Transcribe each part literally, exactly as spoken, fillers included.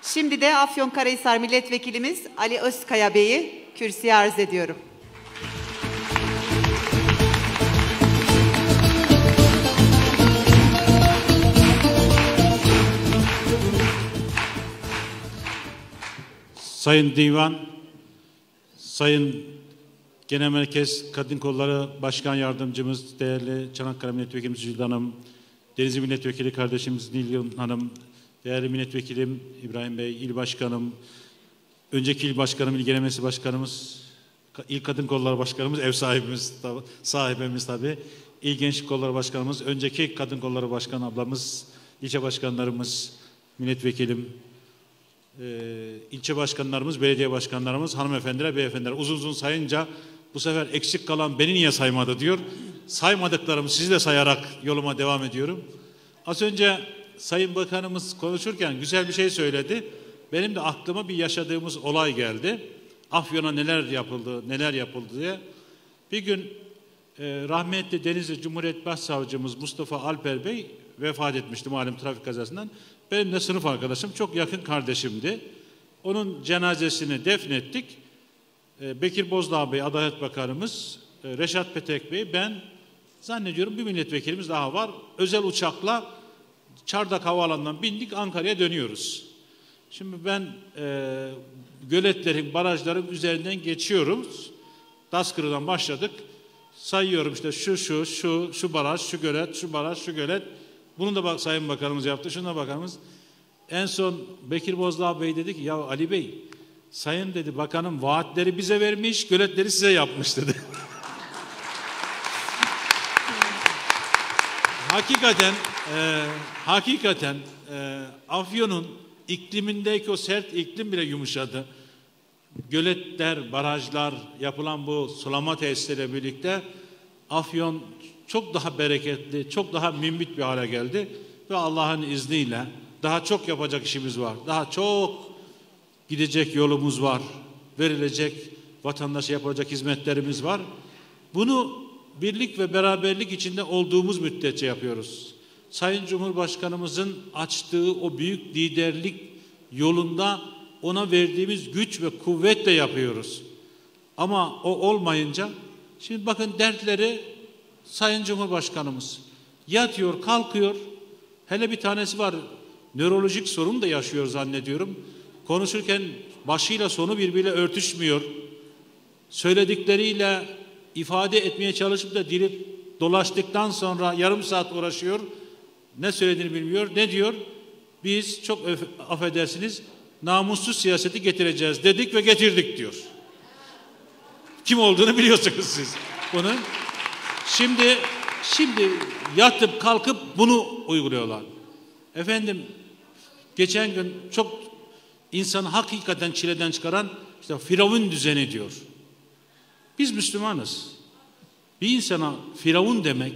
Şimdi de Afyonkarahisar Milletvekilimiz Ali Özkaya Bey'i kürsüye arz ediyorum. Sayın Divan, Sayın Genel Merkez Kadın Kolları Başkan Yardımcımız, değerli Çanakkale Milletvekilimiz Jülde Hanım, Denizli Milletvekili kardeşimiz Nilgün Hanım, değerli Milletvekilim İbrahim Bey, İl Başkanım, önceki İl Başkanım, İl Genel Meclis Başkanımız, İl Kadın Kolları Başkanımız, ev sahibimiz, sahibimiz tabii, İl Gençlik Kolları Başkanımız, önceki Kadın Kolları Başkan ablamız, ilçe başkanlarımız, milletvekilim, Ee, ilçe başkanlarımız, belediye başkanlarımız, hanımefendiler, beyefendiler, uzun uzun sayınca bu sefer eksik kalan beni niye saymadı diyor. Saymadıklarımı sizi de sayarak yoluma devam ediyorum. Az önce Sayın Bakanımız konuşurken güzel bir şey söyledi. Benim de aklıma bir yaşadığımız olay geldi. Afyon'a neler yapıldı, neler yapıldı diye. Bir gün e, rahmetli Denizli Cumhuriyet Başsavcımız Mustafa Alper Bey vefat etmişti malum trafik kazasından. Benim de sınıf arkadaşım, çok yakın kardeşimdi. Onun cenazesini defnettik. Ee, Bekir Bozdağ Bey, Adalet Bakanımız, e, Reşat Petek Bey, ben zannediyorum bir milletvekilimiz daha var. Özel uçakla Çardak Havaalanı'ndan bindik, Ankara'ya dönüyoruz. Şimdi ben e, göletlerin, barajların üzerinden geçiyoruz. Daskırı'dan başladık. Sayıyorum işte şu, şu, şu, şu baraj, şu gölet, şu baraj, şu gölet. Bunu da bak, Sayın Bakanımız yaptı, şuna bakanımız. En son Bekir Bozdağ Bey dedi ki, ya Ali Bey, Sayın dedi bakanım vaatleri bize vermiş, göletleri size yapmış dedi. Hakikaten, e, hakikaten e, Afyon'un iklimindeki o sert iklim bile yumuşadı. Göletler, barajlar, yapılan bu sulama tesisleriyle birlikte Afyon çok daha bereketli, çok daha mümbit bir hale geldi. Ve Allah'ın izniyle daha çok yapacak işimiz var. Daha çok gidecek yolumuz var. Verilecek, vatandaşa yapılacak hizmetlerimiz var. Bunu birlik ve beraberlik içinde olduğumuz müddetçe yapıyoruz. Sayın Cumhurbaşkanımızın açtığı o büyük liderlik yolunda ona verdiğimiz güç ve kuvvetle yapıyoruz. Ama o olmayınca, şimdi bakın dertleri Sayın Cumhurbaşkanımız yatıyor, kalkıyor. Hele bir tanesi var, nörolojik sorun da yaşıyor zannediyorum. Konuşurken başıyla sonu birbiriyle örtüşmüyor. Söyledikleriyle ifade etmeye çalışıp da dili dolaştıktan sonra yarım saat uğraşıyor. Ne söylediğini bilmiyor. Ne diyor? Biz çok affedersiniz namussuz siyaseti getireceğiz dedik ve getirdik diyor. Kim olduğunu biliyorsunuz siz bunun. Şimdi şimdi yatıp kalkıp bunu uyguluyorlar. Efendim geçen gün çok insanı hakikaten çileden çıkaran işte Firavun düzeni diyor. Biz Müslümanız. Bir insana Firavun demek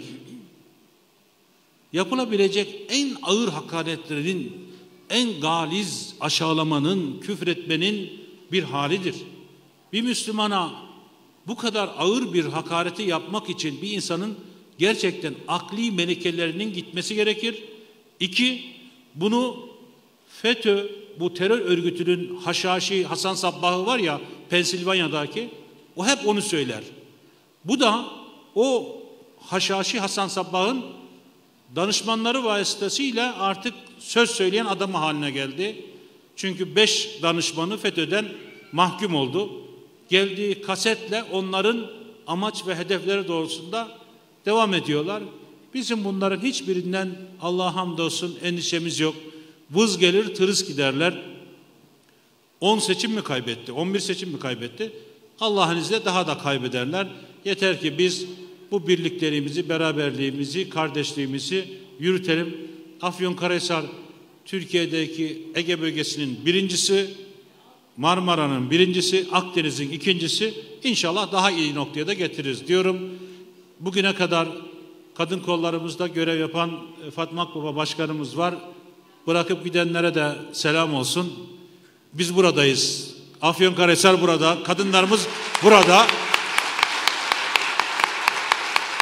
yapılabilecek en ağır hakaretlerin, en galiz aşağılamanın, küfretmenin bir halidir. Bir Müslümana bu kadar ağır bir hakareti yapmak için bir insanın gerçekten akli melekelerinin gitmesi gerekir. İki, bunu FETÖ, bu terör örgütünün haşhaşi Hasan Sabbahı var ya Pensilvanya'daki, o hep onu söyler. Bu da o haşhaşi Hasan Sabbah'ın danışmanları vasıtasıyla artık söz söyleyen adamı haline geldi. Çünkü beş danışmanı FETÖ'den mahkum oldu. Geldiği kasetle onların amaç ve hedefleri doğrultusunda devam ediyorlar. Bizim bunların hiçbirinden Allah'a hamdolsun endişemiz yok. Vız gelir tırıs giderler. on seçim mi kaybetti? on bir seçim mi kaybetti? Allah'ın izniyle daha da kaybederler. Yeter ki biz bu birliklerimizi, beraberliğimizi, kardeşliğimizi yürütelim. Afyonkarahisar Türkiye'deki Ege bölgesinin birincisi, Marmara'nın birincisi, Akdeniz'in ikincisi, İnşallah daha iyi noktaya da getiririz diyorum. Bugüne kadar kadın kollarımızda görev yapan Fatma Akbaba Başkanımız var. Bırakıp gidenlere de selam olsun. Biz buradayız. Afyonkarahisar burada, kadınlarımız burada.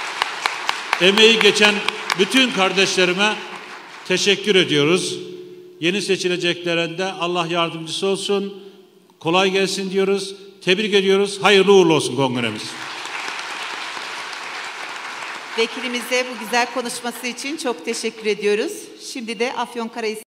Emeği geçen bütün kardeşlerime teşekkür ediyoruz. Yeni seçileceklerinde Allah yardımcısı olsun. Kolay gelsin diyoruz. Tebrik ediyoruz. Hayırlı uğurlu olsun kongremiz. Vekilimize bu güzel konuşması için çok teşekkür ediyoruz. Şimdi de Afyonkarahisar